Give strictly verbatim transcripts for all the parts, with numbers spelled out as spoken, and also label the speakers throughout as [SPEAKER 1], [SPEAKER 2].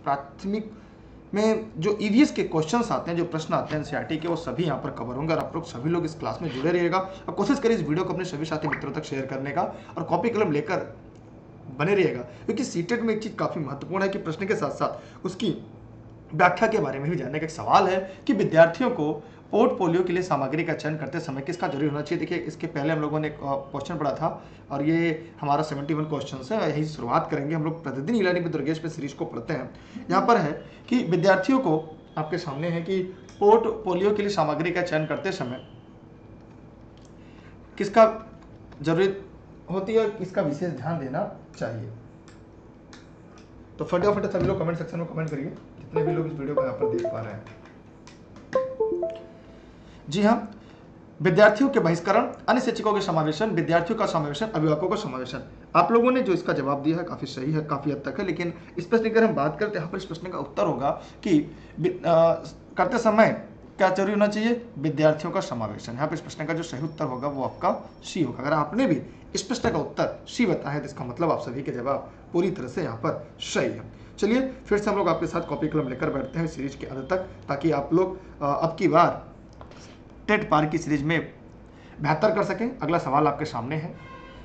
[SPEAKER 1] प्राथमिक में जो ईवीएस के क्वेश्चंस आते हैं, जो प्रश्न आते हैं एनसीईआरटी के, वो सभी यहाँ पर कवर होंगे। और आप लोग सभी लोग इस क्लास में जुड़े रहिएगा और कोशिश करिए इस वीडियो को अपने सभी साथी मित्रों तक शेयर करने का, और कॉपी कलम लेकर बने रहिएगा, क्योंकि सीटेट में एक चीज काफी महत्वपूर्ण है कि प्रश्न के साथ साथ उसकी व्याख्या के बारे में भी जानने का एक सवाल है कि विद्यार्थियों को पोर्टफोलियो के लिए सामग्री का चयन करते समय किसका जरूरी होना चाहिए। देखिए, इसके पहले हम लोगों ने क्वेश्चन पढ़ा था और ये हमारा इकहत्तर क्वेश्चन है, यही शुरुआत करेंगे। हम लोग प्रतिदिन ई लर्निंग विद दुर्गेश पे सीरीज को पढ़ते हैं। यहाँ पर है कि विद्यार्थियों को, आपके सामने है कि पोर्टफोलियो के लिए सामग्री का चयन करते समय किसका जरूरत होती है और किसका विशेष ध्यान देना चाहिए। तो फटाफट सभी लोग कमेंट सेक्शन में कमेंट करिए, जितने भी लोग इस वीडियो को यहाँ पर देख पा रहे हैं। जी हाँ, विद्यार्थियों के बहिष्करण, अन्य शिक्षकों के समावेशन, विद्यार्थियों का समावेशन, अभिभावकों का समावेशन। आप लोगों ने जो इसका जवाब दिया है काफी सही है, काफी हद तक है। लेकिन इस प्रश्न की अगर हम बात करते हैं, यहाँ पर इस प्रश्न का उत्तर होगा कि आ, करते समय क्या जरूरी होना चाहिए, विद्यार्थियों का समावेशन। यहाँ पर इस प्रश्न का जो सही उत्तर होगा वो आपका सी होगा। अगर आपने भी इस प्रश्न का उत्तर सी बताया है तो इसका मतलब आप सभी के जवाब पूरी तरह से यहाँ पर सही है। चलिए फिर से हम लोग आपके साथ कॉपी कलम लेकर बैठते हैं सीरीज के अंत तक, ताकि आप लोग अब की बार टेट पार की सीरीज में बेहतर कर सकें। अगला सवाल आपके सामने है।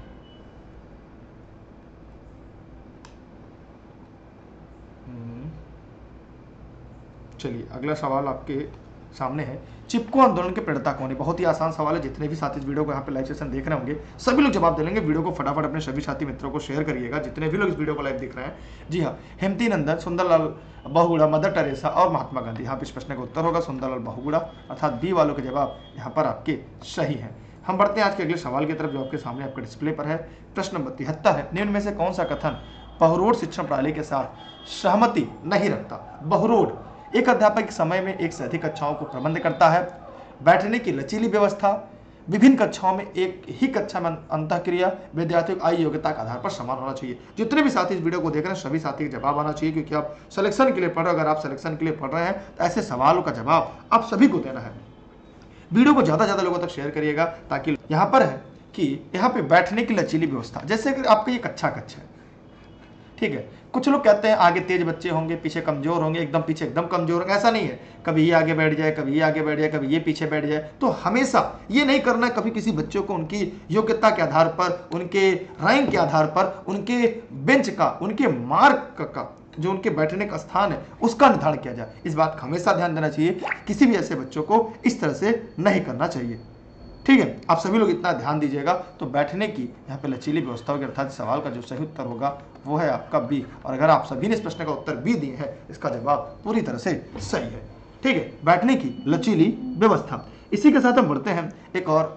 [SPEAKER 1] चलिए अगला सवाल आपके सामने है, चिपको आंदोलन के प्रणेता कौन है। बहुत ही आसान सवाल है। जितने भी साथी इस वीडियो को यहाँ पे लाइव सेशन देख रहे होंगे सभी लोग जवाब दे लेंगे। वीडियो को फटाफट अपने सभी साथी मित्रों को शेयर करिएगा, जितने भी लोग इस वीडियो को लाइव देख रहे हैं। जी हाँ, हेमती नंदन, सुंदरलाल बहुगुणा, मदर टेरेसा और महात्मा गांधी। यहाँ पे इस प्रश्न का उत्तर होगा सुंदरलाल बहुगुणा, अर्थात बी वालों के जवाब यहाँ पर आपके सही है। हम बढ़ते हैं आज के अगले सवाल की तरफ, जो आपके सामने आपके डिस्प्ले पर है। प्रश्न नंबर तिहत्तर है, निम्न में से कौन सा कथन बहुरोड शिक्षण प्रणाली के साथ सहमति नहीं रखता। बहुरोड, एक अध्यापक समय में एक से अधिक कक्षाओं को प्रबंध करता है, बैठने की लचीली व्यवस्था, विभिन्न कक्षाओं में एक ही कक्षा में अंतःक्रिया, विद्यार्थियों की आयु योग्यता के आधार पर समान होना चाहिए। जितने भी साथी इस वीडियो को देख रहे हैं सभी साथी का जवाब आना चाहिए, क्योंकि आप सिलेक्शन के लिए पढ़ रहे हो। अगर आप सिलेक्शन के लिए पढ़ रहे हैं तो ऐसे सवालों का जवाब आप सभी को देना है। वीडियो को ज्यादा ज्यादा लोगों तक शेयर करिएगा, ताकि यहाँ पर है कि यहाँ पे बैठने की लचीली व्यवस्था, जैसे कि आपका ये कक्षा कक्षा है, ठीक है। कुछ लोग कहते हैं आगे तेज बच्चे होंगे, पीछे कमजोर होंगे, एकदम पीछे एकदम कमजोर होंगे। ऐसा नहीं है, कभी ये आगे बैठ जाए, कभी ये आगे बैठ जाए, कभी ये पीछे बैठ जाए। तो हमेशा ये नहीं करना है कभी किसी बच्चों को उनकी योग्यता के आधार पर, उनके रैंक के आधार पर, उनके बेंच का, उनके मार्क का, जो उनके बैठने का स्थान है उसका निर्धारण किया जाए। इस बात का हमेशा ध्यान देना चाहिए, किसी भी ऐसे बच्चों को इस तरह से नहीं करना चाहिए, ठीक है। आप सभी लोग इतना ध्यान दीजिएगा। तो बैठने की यहाँ पे लचीली व्यवस्था होगी, अर्थात सवाल का जो सही उत्तर होगा वो है आपका बी। और अगर आप सभी ने इस प्रश्न का उत्तर बी दिए है, इसका जवाब पूरी तरह से सही है, ठीक है। बैठने की लचीली व्यवस्था। इसी के साथ हम बढ़ते हैं एक और,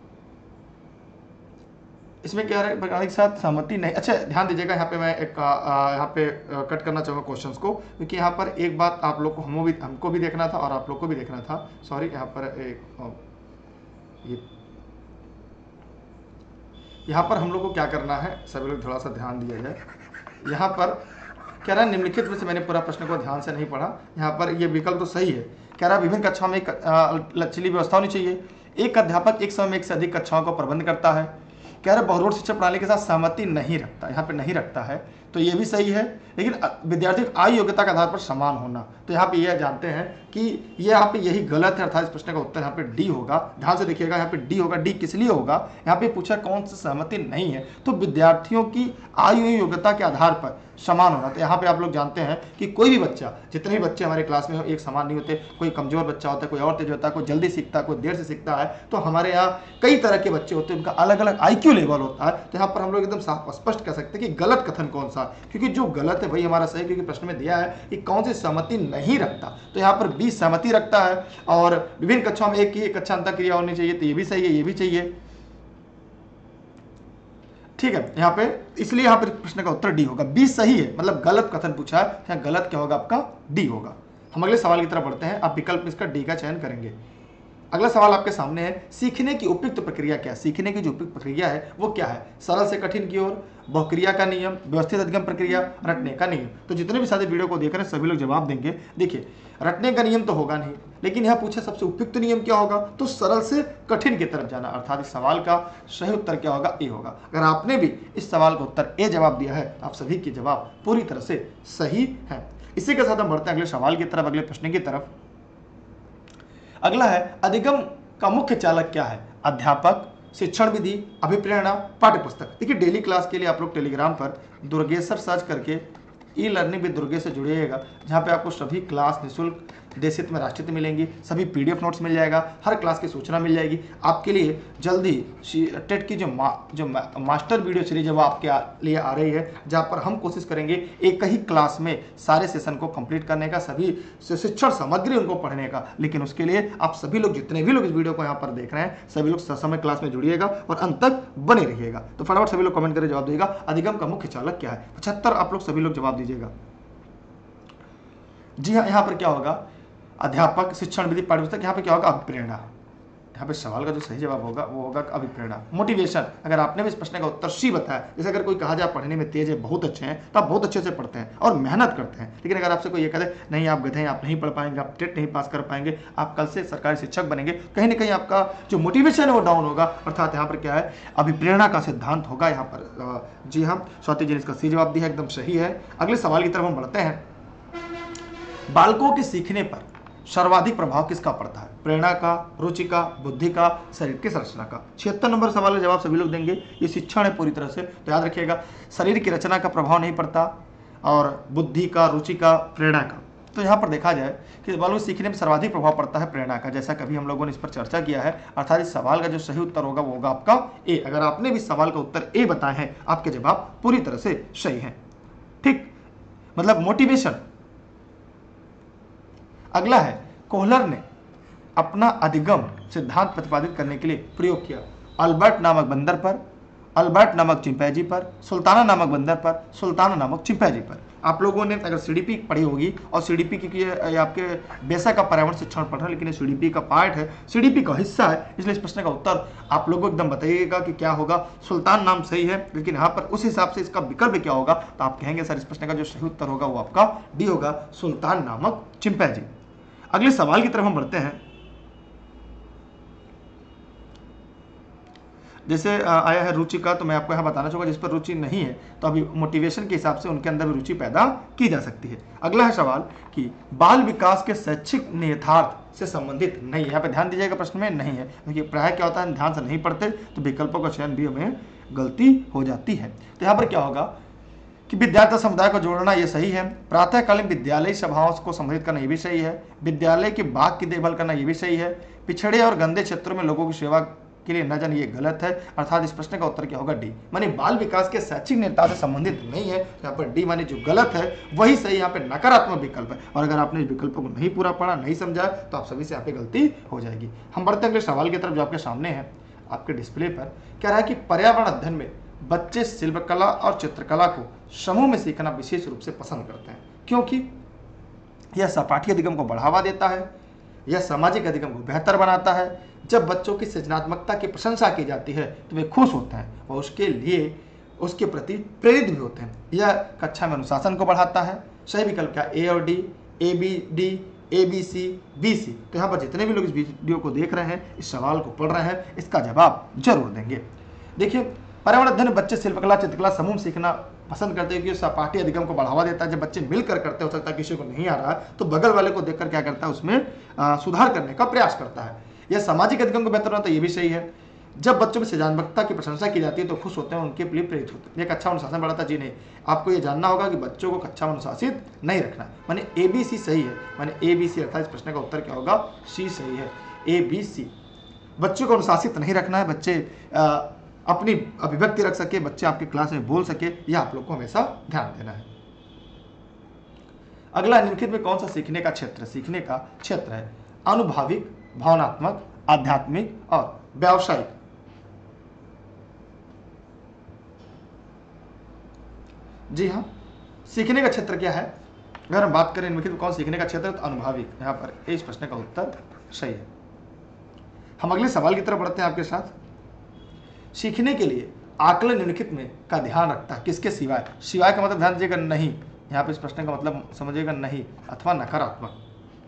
[SPEAKER 1] इसमें क्या है, प्रकार के साथ सहमति नहीं। अच्छा ध्यान दीजिएगा, यहाँ पे मैं एक यहाँ पे कट करना चाहूँगा क्वेश्चंस को, क्योंकि यहाँ पर एक बात आप लोग को हमको भी हमको भी देखना था और आप लोग को भी देखना था। सॉरी, यहाँ पर एक ये यहाँ पर हम लोग को क्या करना है, सभी लोग थोड़ा सा ध्यान दिया जाए। यहाँ पर कह रहा है निम्नलिखित में से, मैंने पूरा प्रश्न को ध्यान से नहीं पढ़ा। यहाँ पर ये विकल्प तो सही है, कह रहा है विभिन्न कक्षाओं में एक लचीली व्यवस्था होनी चाहिए, एक अध्यापक एक समय में एक से अधिक कक्षाओं का प्रबंध करता है, कह रहा है बहुरोड शिक्षा प्रणाली के साथ सहमति नहीं रखता। यहाँ पे नहीं रखता है तो ये भी सही है, लेकिन विद्यार्थी की आयु योग्यता के आधार पर समान होना, तो यहाँ पे ये जानते हैं कि ये यहाँ पे यही गलत है, अर्थात इस प्रश्न का उत्तर यहाँ पे डी होगा। ध्यान से देखिएगा, यहाँ पे डी होगा। डी किस लिए होगा, यहाँ पे पूछा कौन सी सहमति नहीं है, तो विद्यार्थियों की आयु योग्यता के आधार पर समान होना। तो यहाँ पे आप लोग जानते हैं कि कोई भी बच्चा, जितने भी बच्चे हमारे क्लास में एक समान नहीं होते, कोई कमजोर बच्चा होता है, कोई और तेज होता है, कोई जल्दी सीखता है, कोई देर से सीखता है। तो हमारे यहाँ कई तरह के बच्चे होते हैं, उनका अलग अलग आईक्यू लेवल होता है। तो यहाँ पर हम लोग एकदम साफ स्पष्ट कह सकते हैं कि गलत कथन कौन सा, क्योंकि जो गलत है वही हमारा सही, क्योंकि प्रश्न में दिया है कि कौन सी सहमति नहीं रखता। तो यहाँ पर बी सहमति रखता है, और विभिन्न कक्षाओं में एक ही एक कक्षा अंतःक्रिया होनी चाहिए, तो ये भी सही है, ये भी चाहिए, ठीक है। यहाँ पे इसलिए यहाँ पे प्रश्न का उत्तर डी होगा। बी सही है, मतलब गलत कथन पूछा है, यहाँ गलत क्या होगा, आपका डी होगा। हम अगले सवाल की तरफ बढ़ते हैं। आप विकल्प में इसका डी का चयन करेंगे। अगला सवाल आपके सामने है, सीखने की उपयुक्त प्रक्रिया क्या है। सीखने की जो उपयुक्त प्रक्रिया है वो क्या है, सरल से कठिन की ओर, बहुक्रिया का नियम, व्यवस्थित अधिगम प्रक्रिया, रटने का नियम। तो जितने भी साथी वीडियो को देख रहे हैं सभी लोग जवाब देंगे। देखिए रटने का नियम तो होगा नहीं, लेकिन यहाँ पूछा सबसे उपयुक्त नियम क्या होगा, तो सरल से कठिन की तरफ जाना, अर्थात इस सवाल का सही उत्तर क्या होगा, ए होगा। अगर आपने भी इस सवाल का उत्तर ए जवाब दिया है तो आप सभी के जवाब पूरी तरह से सही है। इसी के साथ हम बढ़ते हैं अगले सवाल की तरफ, अगले प्रश्न की तरफ। अगला है अधिगम का मुख्य चालक क्या है? अध्यापक, शिक्षण विधि, अभिप्रेरणा, पाठ्य पुस्तक। देखिए डेली क्लास के लिए आप लोग टेलीग्राम पर दुर्गेश्वर सर्च करके ई लर्निंग विद दुर्गे से जुड़िएगा, जहाँ पे आपको सभी क्लास निःशुल्क देश हित में राष्ट्रहित मिलेंगी, सभी पीडीएफ नोट्स मिल जाएगा, हर क्लास की सूचना मिल जाएगी। आपके लिए जल्दी टेट की जो मा, जो मा, मास्टर वीडियो सीरीज है वो आपके लिए आ रही है, जहाँ पर हम कोशिश करेंगे एक ही क्लास में सारे सेशन को कंप्लीट करने का, सभी शिक्षण सामग्री उनको पढ़ने का। लेकिन उसके लिए आप सभी लोग, जितने भी लोग इस वीडियो को यहाँ पर देख रहे हैं, सभी लोग समय क्लास में जुड़िएगा और अंत तक बने रहिएगा। तो फटाफट सभी लोग कमेंट करके जवाब दीजिएगा, अधिगम का मुख्य चालक क्या है? पचहत्तर आप लोग सभी लोग जवाब दीजिएगा। जी हाँ, यहाँ पर क्या होगा? अध्यापक, शिक्षण विधि, पाठ्यपुस्तक। यहाँ पे क्या होगा? अभिप्रेरणा। यहाँ पे सवाल का जो सही जवाब होगा वो होगा अभिप्रेरणा। मोटिवेशन, अगर आपने भी इस प्रश्न का उत्तर सी बताया, जैसे अगर कोई कहा जाए पढ़ने में तेज है, बहुत अच्छे हैं, तो आप बहुत अच्छे से पढ़ते हैं और मेहनत करते हैं। लेकिन अगर आपसे कोई ये कहे नहीं आप गधे हैं, आप नहीं पढ़ पाएंगे, आप टेट नहीं पास कर पाएंगे, आप कल से सरकारी शिक्षक बनेंगे, कहीं ना कहीं आपका जो मोटिवेशन है वो डाउन होगा। अर्थात यहाँ पर क्या है? अभिप्रेरणा का सिद्धांत होगा यहाँ पर। जी हाँ, स्वाति जी ने इसका सी जवाब दिया, एकदम सही है। अगले सवाल की तरफ हम बढ़ते हैं। बालकों के सीखने पर सर्वाधिक प्रभाव किसका पड़ता है? प्रेरणा का, रुचि का, बुद्धि का, शरीर की संरचना का। छिहत्तर नंबर सवाल का जवाब सभी लोग देंगे। ये शिक्षण है पूरी तरह से, तो याद रखिएगा शरीर की रचना का प्रभाव नहीं पड़ता, और बुद्धि का, रुचि का, प्रेरणा का। तो यहाँ पर देखा जाए कि बालकों सीखने में सर्वाधिक प्रभाव पड़ता है प्रेरणा का, जैसा कभी हम लोगों ने इस पर चर्चा किया है। अर्थात इस सवाल का जो सही उत्तर होगा वो होगा आपका ए। अगर आपने भी सवाल का उत्तर ए बताए हैं, आपके जवाब पूरी तरह से सही है। ठीक, मतलब मोटिवेशन। अगला है, कोहलर ने अपना अधिगम सिद्धांत प्रतिपादित करने के लिए प्रयोग किया अल्बर्ट नामक बंदर पर, अल्बर्ट नामक चिंपैंजी पर, सुल्ताना नामक बंदर पर, सुल्ताना नामक चिंपैंजी पर। आप लोगों ने अगर सीडीपी पढ़ी होगी, और सीडीपी की आपके बेशक आप पर्यावरण शिक्षण पढ़ रहे हैं, लेकिन ये सीडीपी का पार्ट है, सीडीपी का हिस्सा है, इसलिए इस प्रश्न का उत्तर आप लोगों को एकदम बताइएगा कि क्या होगा। सुल्तान नाम सही है, लेकिन यहाँ पर उस हिसाब से इसका विकल्प क्या होगा, तो आप कहेंगे सर इस प्रश्न का जो सही उत्तर होगा वो आपका डी होगा, सुल्तान नामक चिंपैंजी। अगले सवाल की तरफ हम बढ़ते हैं। जैसे आया है रुचि का, तो मैं आपको यहाँ बताना चाहूँगा जिस पर रुचि नहीं है, तो अभी मोटिवेशन के हिसाब से उनके अंदर भी रुचि पैदा की जा सकती है। अगला है सवाल कि बाल विकास के शैक्षिक निहितार्थ से संबंधित नहीं है। यहाँ पे ध्यान दीजिएगा, प्रश्न में नहीं है, क्योंकि प्राय क्या होता है, ध्यान से नहीं पढ़ते तो विकल्पों का चयन भी हमें गलती हो जाती है। तो यहाँ पर क्या होगा कि विद्यार्थी समुदाय को जोड़ना, ये सही है। प्रातःकालीन विद्यालय सभाओं को संबोधित करना, ये भी सही है। विद्यालय के बाग की देखभाल करना, ये भी सही है। पिछड़े और गंदे क्षेत्रों में लोगों की सेवा के लिए न जाने, ये गलत है। अर्थात इस प्रश्न का उत्तर क्या होगा? डी, माने बाल विकास के शैक्षिक निहितार्थ से संबंधित नहीं है। यहाँ पर डी माने जो गलत है वही सही, यहाँ पे नकारात्मक विकल्प है। और अगर आपने इस विकल्पों को नहीं पूरा पढ़ा, नहीं समझा, तो आप सभी से यहाँ पे गलती हो जाएगी। हम बढ़ते अगले सवाल की तरफ, जो आपके सामने है आपके डिस्प्ले पर। कह रहा है कि पर्यावरण अध्ययन में बच्चे शिल्पकला और चित्रकला को समूह में सीखना विशेष रूप से पसंद करते हैं, क्योंकि यह सहपाठी अधिगम को बढ़ावा देता है, यह सामाजिक अधिगम को बेहतर बनाता है। जब बच्चों की सृजनात्मकता की प्रशंसा की जाती है तो वे खुश होते हैं और उसके लिए उसके प्रति प्रेरित भी होते हैं। यह कक्षा में अनुशासन को बढ़ाता है। सही विकल्प क्या? ए और D, A B D, A B C, B C. तो यहाँ पर जितने भी लोग इस वीडियो को देख रहे हैं, इस सवाल को पढ़ रहे हैं, इसका जवाब जरूर देंगे। देखिए, पर्यावरण अध्ययन में बच्चे शिल्पकला, चित्रकला समूह सीखना पसंद करते हैं, क्योंकि सहपाठी अधिगम को बढ़ावा देता है। जब बच्चे मिलकर करते, हो सकता है किसी को नहीं आ रहा है, तो बगल वाले को देखकर क्या करता है, उसमें आ, सुधार करने का प्रयास करता है। यह सामाजिक अधिगम को बेहतर बनाता है, ये भी सही है। जब बच्चों में सृजनात्मकता की प्रशंसा की जाती है तो खुश होते हैं, उनके लिए प्रेरित होते हैं। एक अच्छा अनुशासन बढ़ाता है। जी नहीं, आपको ये जानना होगा कि बच्चों को कक्षा में अनुशासित नहीं रखना, माने ए बी सी सही है। माने ए बी सी, अर्थात इस प्रश्न का उत्तर क्या होगा? सी सही है, ए बी सी। बच्चों को अनुशासित नहीं रखना है, बच्चे आ, अपनी अभिव्यक्ति रख सके, बच्चे आपके क्लास में बोल सके, यह आप लोग को हमेशा ध्यान देना है। अगला, निम्नलिखित में कौन सा सीखने का क्षेत्र सीखने का क्षेत्र है? अनुभविक, भावनात्मक, आध्यात्मिक और व्यावसायिक। जी हाँ, सीखने का क्षेत्र क्या है? अगर हम बात करें निम्नलिखित में कौन सीखने का क्षेत्र है, तो अनुभविक। यहाँ पर इस प्रश्न का उत्तर सही है। हम अगले सवाल की तरफ बढ़ते हैं आपके साथ। सीखने के लिए आकलन निम्नलिखित में का ध्यान रखता है, किसके सिवाय? सिवाय का मतलब ध्यान दीजिएगा नहीं, यहाँ पे इस प्रश्न का मतलब समझिएगा नहीं अथवा नकारात्मक।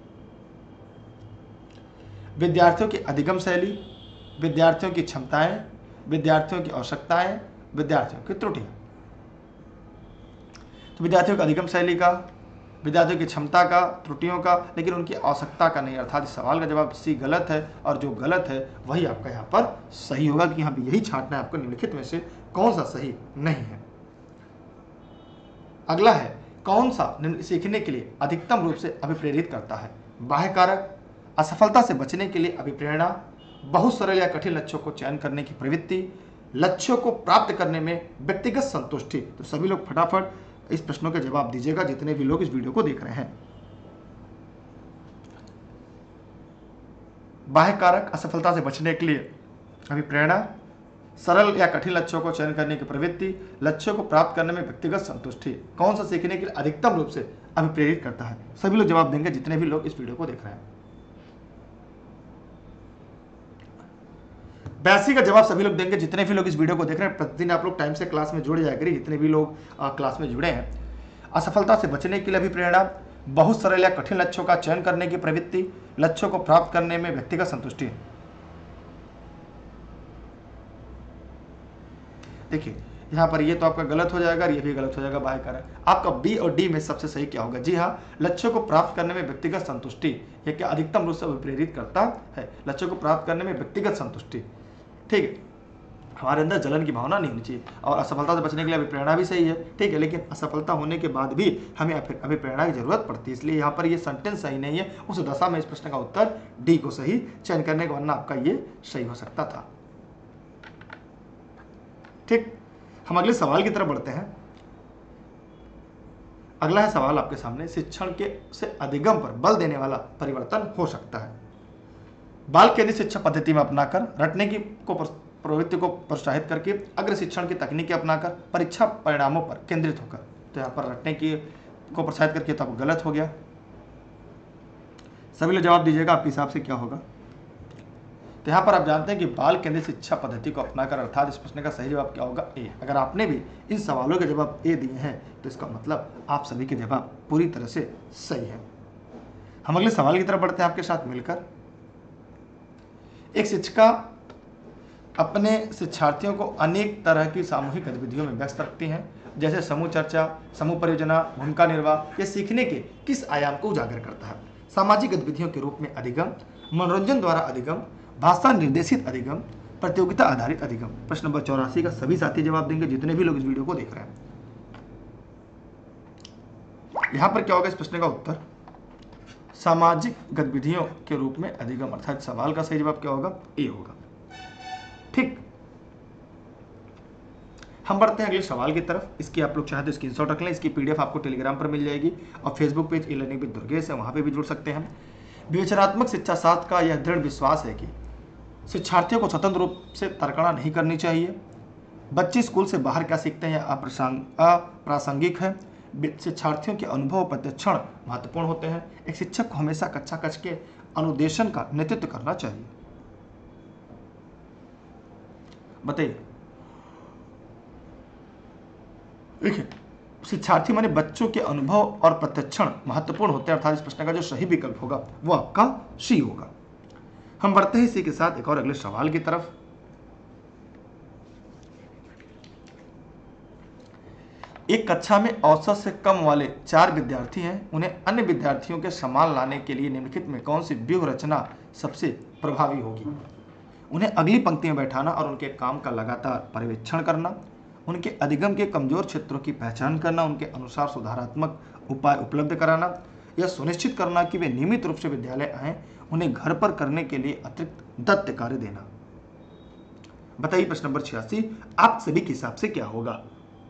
[SPEAKER 1] विद्यार्थियों की अधिगम शैली, विद्यार्थियों की क्षमताएं, विद्यार्थियों की आवश्यकताएं, विद्यार्थियों की त्रुटियां। तो विद्यार्थियों की अधिगम शैली का विद्यार्थियों की क्षमता का, त्रुटियों का, लेकिन उनकी आवश्यकता का नहीं। अर्थात इस सवाल का जवाब सी गलत है और जो गलत है वही आपका यहाँ पर सही होगा कि यहाँ पे यही छांटना है आपको निम्नलिखित में से कौन सा सही नहीं है। अगला है कौन सा सीखने के लिए अधिकतम रूप से अभिप्रेरित करता है। बाह्य कारक, असफलता से बचने के लिए अभिप्रेरणा, बहुत सरल या कठिन लक्ष्यों को चयन करने की प्रवृत्ति, लक्ष्यों को प्राप्त करने में व्यक्तिगत संतुष्टि। तो सभी लोग फटाफट इस प्रश्नों के जवाब दीजिएगा जितने भी लोग इस वीडियो को देख रहे हैं। बाह्य कारक, असफलता से बचने के लिए अभिप्रेरणा, सरल या कठिन लक्ष्यों को चयन करने की प्रवृत्ति, लक्ष्यों को प्राप्त करने में व्यक्तिगत संतुष्टि। कौन सा सीखने के लिए अधिकतम रूप से अभिप्रेरित करता है। सभी लोग जवाब देंगे जितने भी लोग इस वीडियो को देख रहे हैं। बयासी का जवाब सभी लोग देंगे जितने भी लोग इस वीडियो को देख रहे हैं। प्रतिदिन आप लोग टाइम से क्लास में जुड़ जाया करिए जितने भी लोग आ, क्लास में जुड़े हैं। असफलता से बचने के लिए अभिप्रेरणा, बहुत सरल या कठिन लक्ष्यों का चयन करने की प्रवृत्ति, लक्ष्यों को प्राप्त करने में व्यक्तिगत संतुष्टि। देखिए यहाँ पर ये तो आपका गलत हो जाएगा, ये भी गलत हो जाएगा बाह्य कारक। आपका बी और डी में सबसे सही क्या होगा। जी हाँ, लक्ष्यों को प्राप्त करने में व्यक्तिगत संतुष्टि, यह क्या अधिकतम रूप से अभिप्रेरित करता है। लक्ष्यों को प्राप्त करने में व्यक्तिगत संतुष्टि, ठीक है। हमारे अंदर जलन की भावना नहीं होनी चाहिए। और असफलता से बचने के लिए अभिप्रेरणा भी सही है, ठीक है, लेकिन असफलता होने के बाद भी हमें अभिप्रेरणा की जरूरत पड़ती है, इसलिए यहाँ पर ये सेंटेंस सही नहीं है। उस दशा में इस प्रश्न का उत्तर डी को सही चयन करने का, वरना आपका ये सही हो सकता था। ठीक, हम अगले सवाल की तरफ बढ़ते हैं। अगला है सवाल आपके सामने, शिक्षण के से अधिगम पर बल देने वाला परिवर्तन हो सकता है। बाल केंद्रित शिक्षा पद्धति में अपनाकर, रटने की को प्रवृत्ति को प्रोत्साहित करके, अग्र शिक्षण की तकनीकें अपनाकर, परीक्षा परिणामों पर केंद्रित होकर। तो यहाँ पर रटने की को प्रोत्साहित करके तो आपको गलत हो गया। सभी लोग जवाब दीजिएगा आपके हिसाब से क्या होगा। तो यहाँ पर आप जानते हैं कि बाल केंद्रित शिक्षा पद्धति को अपनाकर, अर्थात इस प्रश्न का सही जवाब क्या होगा, ए। अगर आपने भी इन सवालों के जवाब ए दिए हैं तो इसका मतलब आप सभी के जवाब पूरी तरह से सही है। हम अगले सवाल की तरफ बढ़ते हैं आपके साथ मिलकर। एक शिक्षिका अपने शिक्षार्थियों को अनेक तरह की सामूहिक गतिविधियों में व्यस्त रखती हैं, जैसे समूह चर्चा, समूह परियोजना, भूमिका निर्वाह। यह सीखने के किस आयाम को उजागर करता है। सामाजिक गतिविधियों के रूप में अधिगम, मनोरंजन द्वारा अधिगम, भाषा निर्देशित अधिगम, प्रतियोगिता आधारित अधिगम। प्रश्न नंबर चौरासी का सभी साथी जवाब देंगे जितने भी लोग इस वीडियो को देख रहे हैं। यहां पर क्या होगा इस प्रश्न का उत्तर, सामाजिक गतिविधियों के रूप में अधिगम, अर्थात सवाल का सही जवाब क्या होगा, ए होगा। ठीक, हम बढ़ते हैं अगले सवाल की तरफ। इसकी आप लोग चाहे तो स्क्रीनशॉट रख लें, इसकी पीडीएफ आपको टेलीग्राम पर मिल जाएगी और Facebook page e learning with Durgesh है, वहां पे भी जुड़ सकते हैं। विवेचनात्मक शिक्षा शास्त्र का यह दृढ़ विश्वास है कि शिक्षार्थियों को स्वतंत्र रूप से तर्कना नहीं करनी चाहिए। बच्चे स्कूल से बाहर क्या सीखते हैं अप्रासंगिक है। शिक्षार्थियों के अनुभव प्रशिक्षण महत्वपूर्ण होते हैं। एक शिक्षक को हमेशा कक्षा कक्ष के अनुदेशन का नेतृत्व करना चाहिए। बताइए, देखिए शिक्षार्थी माने बच्चों के अनुभव और प्रशिक्षण महत्वपूर्ण होते हैं, अर्थात इस प्रश्न का जो सही विकल्प होगा वो आपका सी होगा। हम बढ़ते हैं इसी के साथ एक और अगले सवाल की तरफ। एक कक्षा में औसत से कम वाले चार विद्यार्थी हैं, उन्हें अन्य विद्यार्थियों के समान लाने के लिए निम्नलिखित में कौन सी व्यूह रचना सबसे प्रभावी होगी। उन्हें अगली पंक्ति में बैठाना और उनके काम का लगातार पर्यवेक्षण करना, उनके अधिगम के कमजोर क्षेत्रों की पहचान करना, उनके अनुसार सुधारात्मक उपाय उपलब्ध कराना, यह सुनिश्चित करना कि वे नियमित रूप से विद्यालय आएं, उन्हें घर पर करने के लिए अतिरिक्त दत्त कार्य देना। बताइए प्रश्न नंबर छियासी आप सभी के हिसाब से क्या होगा।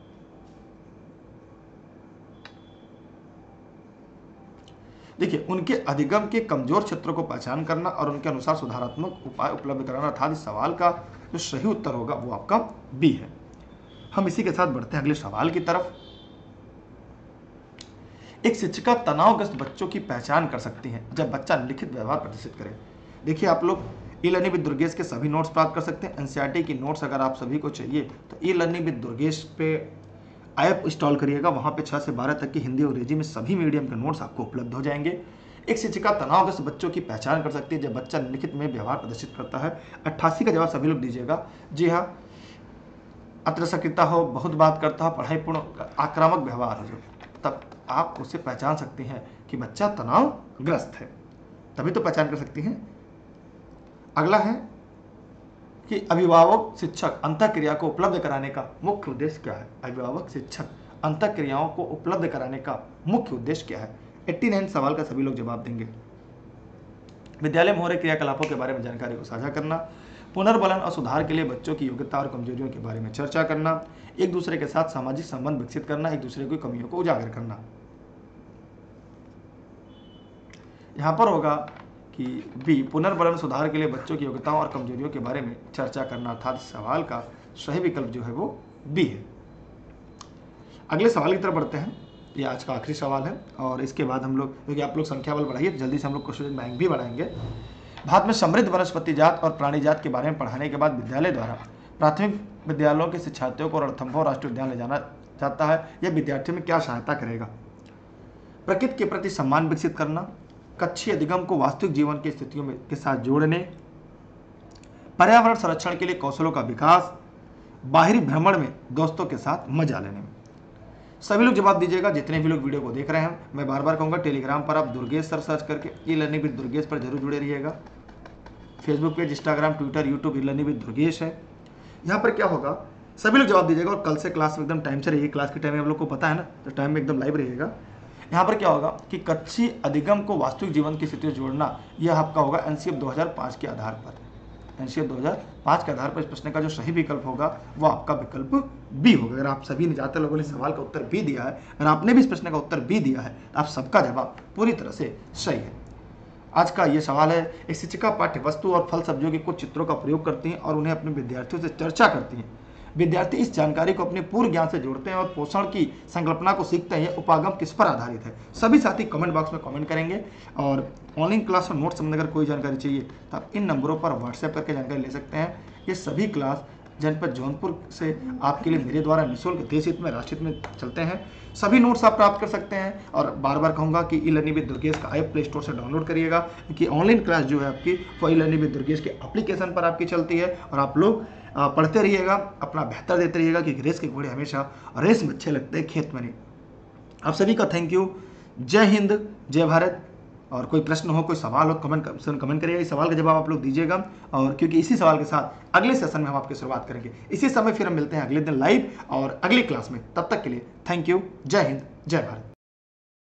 [SPEAKER 1] देखिए, उनके अधिगम के कमजोर क्षेत्रों को पहचान करना और उनके अनुसार सुधारात्मक उपाय उपलब्ध कराना, अर्थात इस सवाल का जो सही उत्तर होगा वो आपका बी है। हम इसी के साथ बढ़ते हैं अगले सवाल की तरफ। एक शिक्षिका तनावग्रस्त बच्चों की पहचान कर सकती है जब बच्चा लिखित व्यवहार प्रदर्शित करे। देखिए, आप लोग ई लर्निंग विद दुर्गेश के सभी नोट्स प्राप्त कर सकते हैं। एनसीईआरटी की नोट्स अगर आप सभी को चाहिए तो ई लर्निंग विद दुर्गेश पे ऐप इंस्टॉल करिएगा, वहाँ पे छः से बारह तक की हिंदी और अंग्रेजी में सभी मीडियम के नोट्स आपको उपलब्ध हो जाएंगे। एक शिक्षिका तनावग्रस्त बच्चों की पहचान कर सकती है जब बच्चा लिखित में व्यवहार प्रदर्शित करता है। अट्ठासी का जवाब सभी लोग दीजिएगा। जी हाँ, अत्रसक्रियता हो, बहुत बात करता हो, पढ़ाई पूर्ण आक्रामक व्यवहार हो, जो तब आप उसे पहचान सकती हैं कि बच्चा तनावग्रस्त है, तभी तो पहचान कर सकती हैं। अगला है कि अभिभावक शिक्षक अंतःक्रिया को उपलब्ध कराने का मुख्य उद्देश्य क्या है। अभिभावक शिक्षक अंतःक्रियाओं को उपलब्ध कराने का मुख्य उद्देश्य क्या है। नवासी सवाल का सभी लोग जवाब देंगे। विद्यालय में हो रहे क्रियाकलापों के बारे में जानकारी को साझा करना, पुनर्बलन और सुधार के लिए बच्चों की योग्यता और कमजोरियों के बारे में चर्चा करना, एक दूसरे के साथ सामाजिक संबंध विकसित करना, एक दूसरे की कमियों को उजागर करना। यहां पर होगा कि बी, पुनर्बलन सुधार के लिए बच्चों की योग्यताओं और कमजोरियों के बारे में चर्चा करना, अर्थात सवाल का सही विकल्प जो है वो बी है। अगले सवाल की तरफ बढ़ते हैं। ये आज का आखिरी सवाल है और इसके बाद हम लोग, क्योंकि आप लोग संख्या बल बढ़ाइए, जल्दी से हम लोग क्वेश्चन बैंक भी बढ़ाएंगे। भारत में समृद्ध वनस्पति जात और प्राणी जात के बारे में पढ़ाने के बाद विद्यालय द्वारा प्राथमिक विद्यालयों के शिक्षार्थियों को रणथंभौर राष्ट्रीय उद्यान ले जाना चाहता है। यह विद्यार्थियों में क्या सहायता करेगा। प्रकृति के प्रति सम्मान विकसित करना, कक्षीय अधिगम को वास्तविक जीवन की स्थितियों में के साथ जोड़ने, पर्यावरण संरक्षण के लिए कौशलों का विकास, बाहरी भ्रमण में दोस्तों के साथ मजा लेने में। सभी लोग जवाब दीजिएगा जितने भी लोग वीडियो को देख रहे हैं। मैं बार बार कहूंगा, टेलीग्राम पर आप दुर्गेश सर सर्च करके ई लर्निंग विद दुर्गेश पर जरूर जुड़े रहिएगा। Facebook page, Instagram, Twitter, YouTube e learning with Durgesh है। यहाँ पर क्या होगा, सभी लोग जवाब दीजिएगा और कल से क्लास में एकदम टाइम से रहिए। क्लास के टाइम में आप लोग को पता है ना, तो टाइम में एकदम लाइव रहिएगा। यहाँ पर क्या होगा कि कक्षीय अधिगम को वास्तविक जीवन की स्थिति से जोड़ना, यह आपका होगा एनसीएफ दो हज़ार पाँच के आधार पर। एनसीएफ दो हज़ार पाँच के आधार पर इस प्रश्न का जो सही विकल्प होगा वो आपका विकल्प बी होगा। अगर आप सभी ने ज़्यादातर लोगों ने सवाल का उत्तर बी दिया है, अगर आपने भी इस प्रश्न का उत्तर बी दिया है, तो आप सबका जवाब पूरी तरह से सही है। आज का ये सवाल है, एक शिक्षिका पाठ्य वस्तु और फल सब्जियों के कुछ चित्रों का प्रयोग करती हैं और उन्हें अपने विद्यार्थियों से चर्चा करती हैं। विद्यार्थी इस जानकारी को अपने पूर्व ज्ञान से जोड़ते हैं और पोषण की संकल्पना को सीखते हैं। उपागम किस पर आधारित है। सभी साथी कमेंट बॉक्स में कमेंट करेंगे और ऑनलाइन क्लास और नोट संबंधी अगर कोई जानकारी चाहिए तो आप इन नंबरों पर व्हाट्सएप करके जानकारी ले सकते हैं। ये सभी क्लास जनपद जौनपुर से आपके लिए मेरे द्वारा निःशुल्क देश हित में राष्ट्र हित में चलते हैं। सभी नोट्स आप प्राप्त कर सकते हैं और बार बार कहूँगा कि ई लर्निंग विद दुर्गेश का ऐप प्ले स्टोर से डाउनलोड करिएगा, क्योंकि ऑनलाइन क्लास जो है आपकी वो ई लर्निंग विद दुर्गेश के एप्लीकेशन पर आपकी चलती है। और आप लोग पढ़ते रहिएगा, अपना बेहतर देते रहिएगा, क्योंकि रेस के घोड़े हमेशा रेस में अच्छे लगते हैं, खेत में नहीं। आप सभी का थैंक यू। जय हिंद, जय भारत। और कोई प्रश्न हो, कोई सवाल हो, कमेंट कमेंट करिएगा। इस सवाल का जवाब आप लोग दीजिएगा, और क्योंकि इसी सवाल के साथ अगले सेशन में हम आपकी शुरुआत करेंगे। इसी समय फिर हम मिलते हैं अगले दिन लाइव और अगली क्लास में। तब तक के लिए थैंक यू। जय हिंद, जय भारत।